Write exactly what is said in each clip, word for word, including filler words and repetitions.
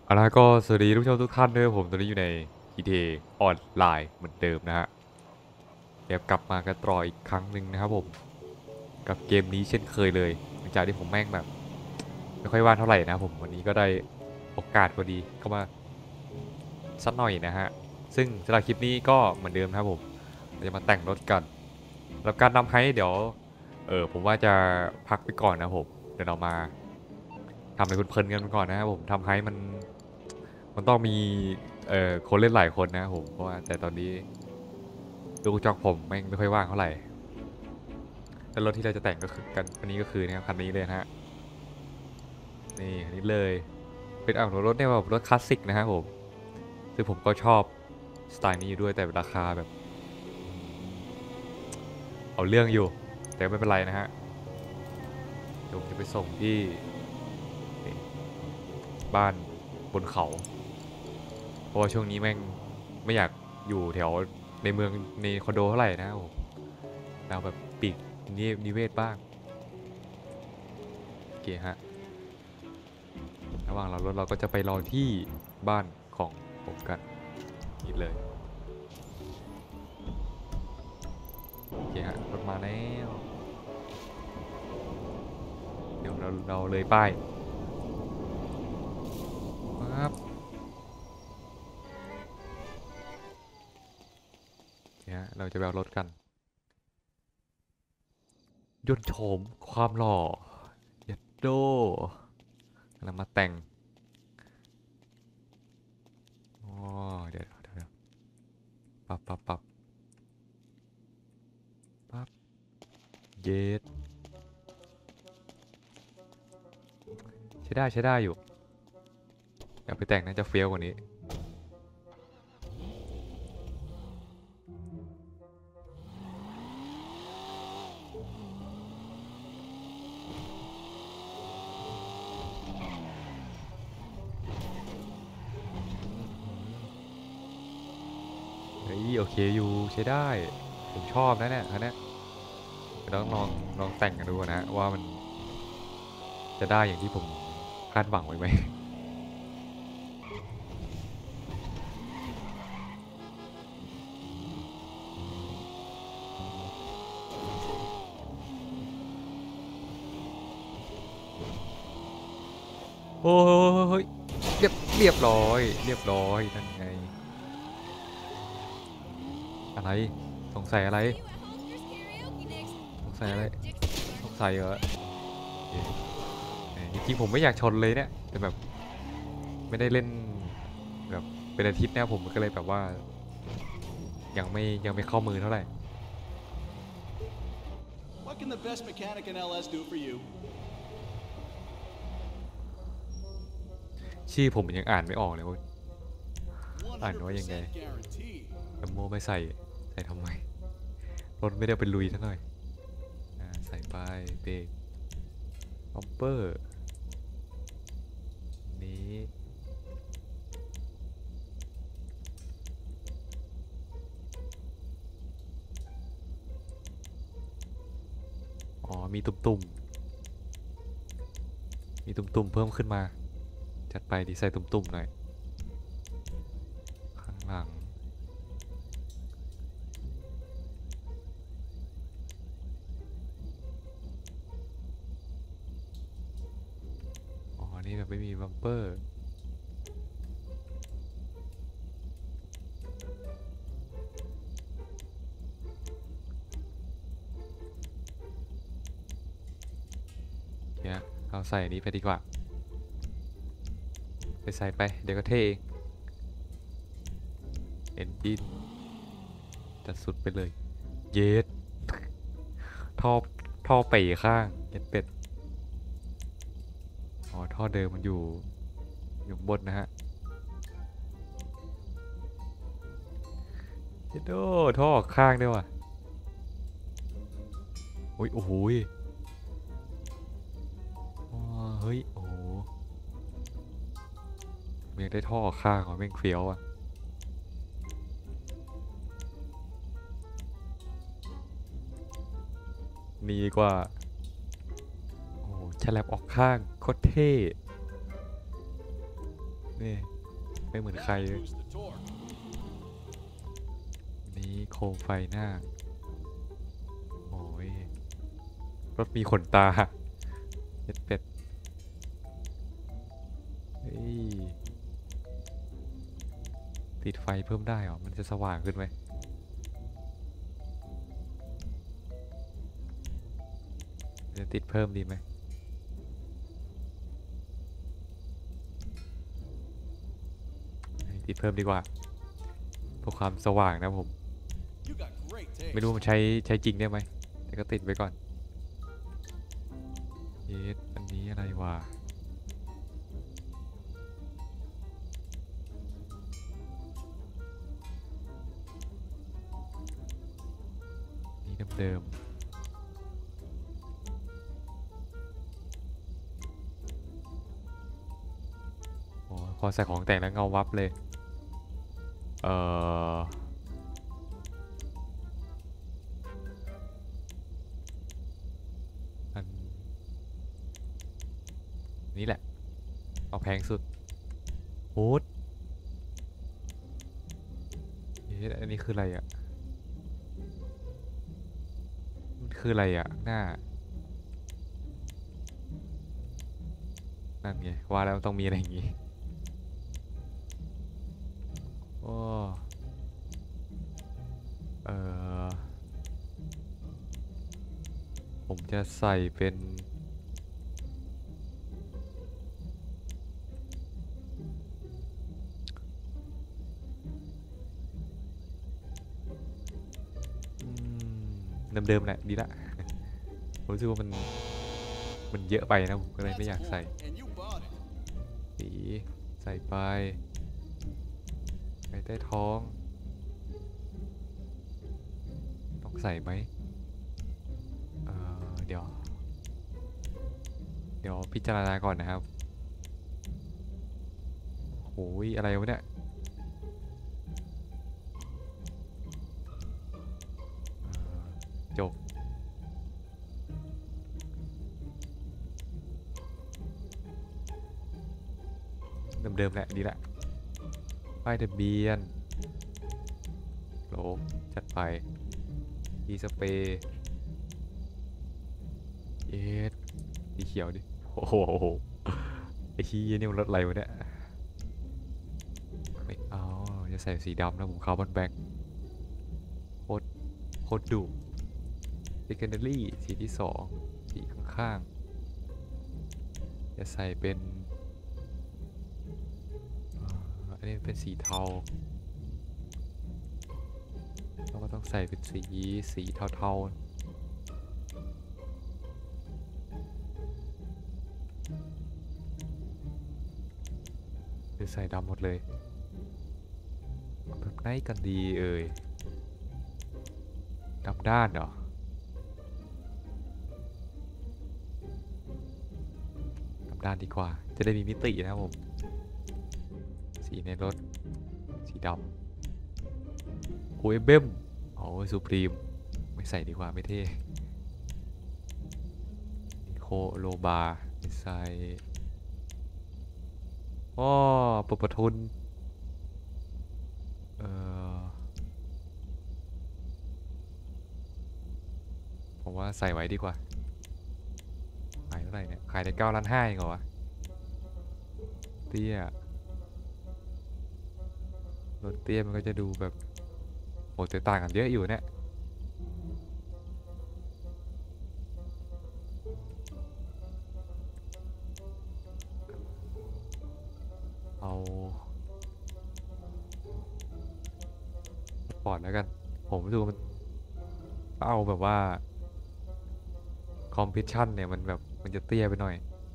เอาละก็สวัสดีทุกผู้ชมทุกท่านด้วยผมตอนนี้อยู่ใน จี ที เอ ออนไลน์เหมือนเดิมนะฮะเดี๋ยวกลับมากันต่ออีกครั้งหนึ่งนะครับผมกับเกมนี้เช่นเคยเลยหลังจากที่ผมแม่งแบบไม่ค่อยว่างเท่าไหร่นะผมวันนี้ก็ได้โอกาสพอดีเข้ามาสักหน่อยนะฮะซึ่งสำหรับคลิปนี้ก็เหมือนเดิมนะครับผมเราจะมาแต่งรถกันแล้วการนำให้เดี๋ยวเออผมว่าจะพักไปก่อนนะผมเดี๋ยวเรามาทำอะไรเพลินๆกันก่อนนะครับผมทำให้มัน มันต้องมีเอ่อคนเล่นหลายคนนะผมเพราะว่าแต่ตอนนี้ลูกจอกผมแม่งไม่ค่อยว่างเท่าไหร่แล้วรถที่เราจะแต่งก็คือกันคันนี้ก็คือนะครับคันนี้เลยนะฮะนี่คันนี้เลยเป็นอ่ารถเนี่ยแบบรถคลาสสิกนะฮะผมซึ่งผมก็ชอบสไตล์นี้อยู่ด้วยแต่ราคาแบบเอาเรื่องอยู่แต่ไม่เป็นไรนะฮะเดี๋ยวผมจะไปส่งที่บ้านบนเขาเพราะว่าช่วงนี้แม่งไม่อยากอยู่แถวในเมืองในคอนโดเท่าไหร่นะผมเราแบบปีกนินิเวศบ้างโอเคฮะ ระหว่างเรารถเราก็จะไปรอที่บ้านของผมกันนี่เลยโอเคฮะรถมาแล้วเดี๋ยวเราเราเลยป้ายครับเนี่ยฮะเราจะไปเอารถกันยนต์โฉมความหล่อยัดโดเรามาแต่งอ๋อเดี๋ยวเดี๋ยวเดี๋ยวปับปับปับปับเย็ดใช้ได้ใช้ได้อยู่อยากไปแต่งน่าจะเฟี้ยวกว่านี้เฮ้ยโอเคอยู่ใช้ได้ผมชอบนะเนี่ยอันเนี้ยเดี๋ยวต้องลองลองแต่งกันดูนะว่ามันจะได้อย่างที่ผมคาดหวังไว้ไหม โอ้ยเรียบเรียบร้อยเรียบร้อยนั่นไงอะไรสงสัยอะไรสงสัยอะไรสงสัยเหรอเอ๊ะเอ๊ะจริงๆผมไม่อยากชนเลยเนี่ยแต่แบบไม่ได้เล่นแบบเป็นอาทิตย์เนี่ยผมก็เลยแบบว่ายังไม่ยังไม่เข้ามือเท่าไหร่ What can the best mechanic in L S do for you? ชื่อผมยังอ่านไม่ออกเลยว่าอ่านว่ายังไง one hundred percent guaranteed. แอมโมไม่ใส่ใส่ทำไมรถไม่ได้เป็นลุยซะหน่อยอ่าใส่ไปเบรกบัมเปอร์นี้อ๋อมีตุ่มๆมีตุ่มๆเพิ่มขึ้นมา จัดไปดีไซน์ตุ่มๆหน่อยข้างหลังอ๋อนี่แบบไม่มีบัมเปอร์เนี่ยเอาใส่อันนี้ไปดีกว่าไปใส่ไปเดี๋ยวก็เท่เอนจินจัดสุดไปเลยเยสท่อท่อเป๋ข้างเย็ดเป็ดอ๋อท่อเดิมมันอยู่อยู่บนนะฮะเย็ดโดท่อข้างด้วยว่ะโอ้ยโอ้โหยอ๋อเฮ้ยโอ้โหมันยังได้ท่อข้างของแม่งเฟี้ยวอ่ะนี่กว่าโอ้โหแฉลบออกข้างโคตรเท่นี่ไม่เหมือนใคร That เลย boosts the torque. นี่โคมไฟหน้าโอ้ยรถมีขนตาเป็ดเป็ดเฮ้ยติดไฟเพิ่มได้เหรอมันจะสว่างขึ้นไหมจะติดเพิ่มดีไหมติดเพิ่มดีกว่าเพื่อความสว่างนะผม You got great taste. ไม่รู้มันใช้ใช้จริงได้ไหมแต่ก็ติดไว้ก่อนเอ๊ะอันนี้อะไรวะนี่เดิมๆโอ้พอใส่ของแต่งแล้วเงาวับเลยเอ่ออันนี้แหละเอาแพงสุดฮูดเอ๊ะอันนี้คืออะไรอ่ะมันคืออะไรอ่ะหน้านั่นไงว่าแล้วมันต้องมีอะไรอย่างงี้โอ้เออผมจะใส่เป็นอืมเดิมๆแหละดีละ ผมรู้สึกว่ามันมันเยอะไปนะผมก็เลย That's ไม่อยากใส่ cool. And you bought it. สีใส่ไปไปใต้ท้องต้องใส่ไหมเออเดี๋ยวเดี๋ยวพิจารณาก่อนนะครับโอ้ยอะไรวะเนี่ยเอ่อจบเดิมๆแหละดีละป้ายทะเบียนโลบจัดไปดีสเปรย์เย็ดสีเขียวดิโอ้โหไอ้ชี้ยนี่มันรถอะไรวะเนี่ยไม่เอาจะใส่สีดำนะผมคาร์บอนแบ็กโคตรโคตรดุ secondary สีที่สองสีข้างๆจะใส่เป็นอ่าอันนี้เป็นสีเทาเราก็ต้องใส่เป็นสีสีเทาๆหรือใส่ดำหมดเลยแบบไหนกันดีเอ่ยดำด้านเหรอดำด้านดีกว่าจะได้มีมิตินะครับผมสีในรถสีดำโอ้ยเบมโอ้ยสุพรีมไม่ใส่ดีกว่าไม่เท่นิโคโลบาไม่ใส่อ้อปปทุนเอ่อผมว่าใส่ไว้ดีกว่าขายเท่าไหร่เนี่ยขายได้เก้าล้านห้าเองเหรอวะเตี้ยรถเตี้ยมันก็จะดูแบบโหแตกต่างกันเยอะอยู่เนี่ยเอาสปอร์ตแล้วกันผมรู้สึกว่ามันเอาแบบว่าคอมเพชชั่นเนี่ยมันแบบมันจะเตี้ยไปหน่อย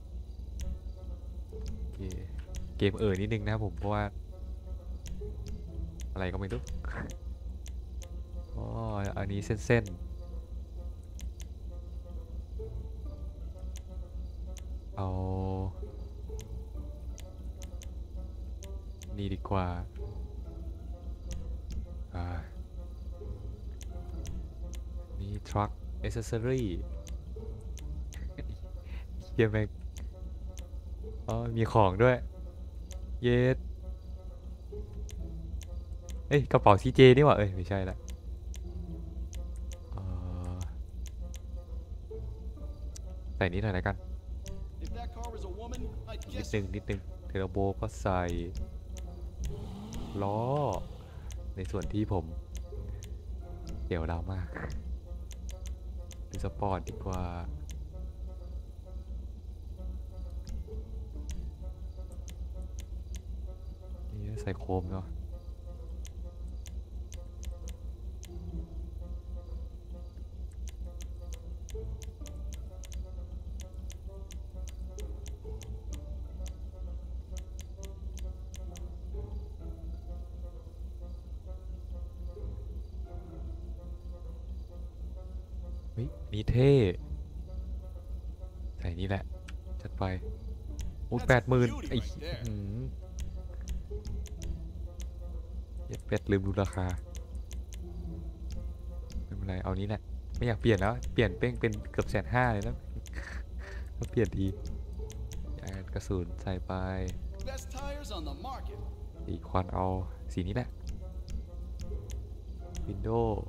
โอเคเกมเอ่ยนิดนึงนะครับผมเพราะว่าอะไรก็ไม่รู้ อ๋ออันนี้เส้นๆเอานี่ดีกว่าอ่านี่ truck accessory เฮียแม่งอ๋อมีของด้วยเยสเอ้ยกระเป๋าซีเจนี่หว่าเอ้ยไม่ใช่ละเอ่อใส่นิดหน่อยแล้วกัน If that car was a woman, I'd นิด guess นึงนิดนึงเทอร์โบก็ใส่ล้อในส่วนที่ผมเดี๋ยวดาวมากดูสปอร์ตดีกว่านี่ใส่โคมเนาะเฮ้ยนี่เท่ใส่นี่แหละจัดไปโอ้แปด That's หมื่น beauty ไอ้ right there. หืมเย็ดเป็ดลืมดูราคาไม่เป็นไรเอานี้แหละไม่อยากเปลี่ยนแล้วเปลี่ยนเป้งเป็นเกือบแสนห้าเลยนะ ก็เปลี่ยนทียางกระสุนใส่ไป Best tires on the market. สีควันเอาสีนี้แหละวินโดว์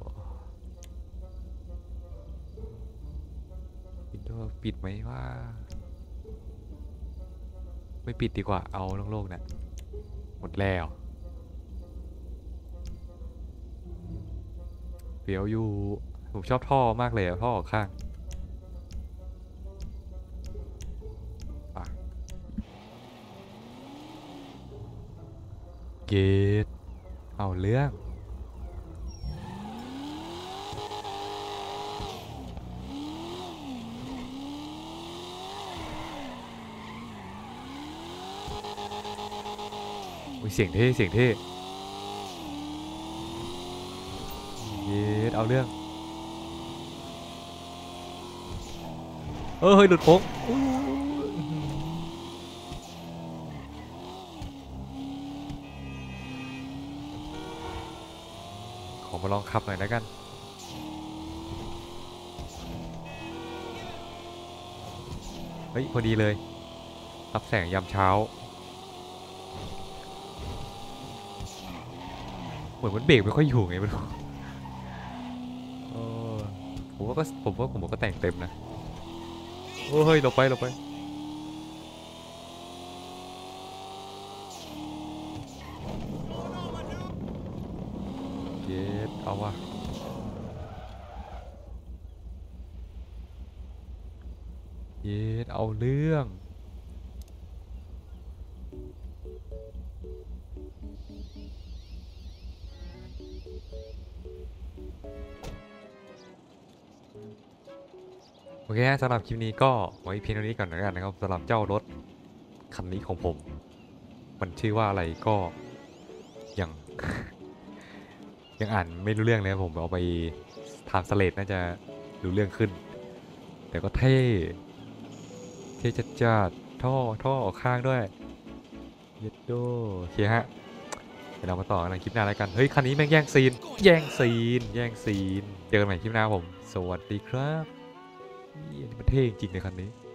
วินโดว์ปิดไหมว่าไม่ปิดดีกว่าเอาโล่งๆนะหมดแล้วเฟี้ยวอยู่ผมชอบท่อมากเลยอะท่อออกข้างอ่ะเกตเอาเรื่องอุ้ยเสียงเท่เสียงเท่เยสเอาเรื่องเออเฮ้ยหลุดโค้งอู้อื้อหือขอมาลองขับหน่อยแล้วกันเฮ้ยพอดีเลยรับแสงยามเช้าเหมือนมันเบรกไม่ค่อยอยู่ไงไม่รู้เออผมว่าก็ผมว่าผมว่าก็แต่งเต็มนะโอ้เฮ้ยหลบไปหลบไปเย็ดเอาว่ะเย็ดเอาเรื่องโอเคฮะสำหรับคลิปนี้ก็ไว้เพียงเท่านี้ก่อนแล้วกันนะครับสำหรับเจ้ารถคันนี้ของผม มันชื่อว่าอะไรก็ยัง ยังอ่านไม่รู้เรื่องเลยครับผมเอาไปทำสเลดน่าจะรู้เรื่องขึ้น แต่ก็เท่เท่จัดจัดท่อท่อออกข้างด้วยเย็ดโดโอเคฮะเดี๋ยวเรามาต่อกันในคลิปหน้าแล้วกันเฮ้ยคันนี้แม่งแย่งซีนแย่งซีนแย่งซีนเจอกันใหม่คลิปหน้าผมสวัสดีครับนี่มันเท่จริงเลยคันนี้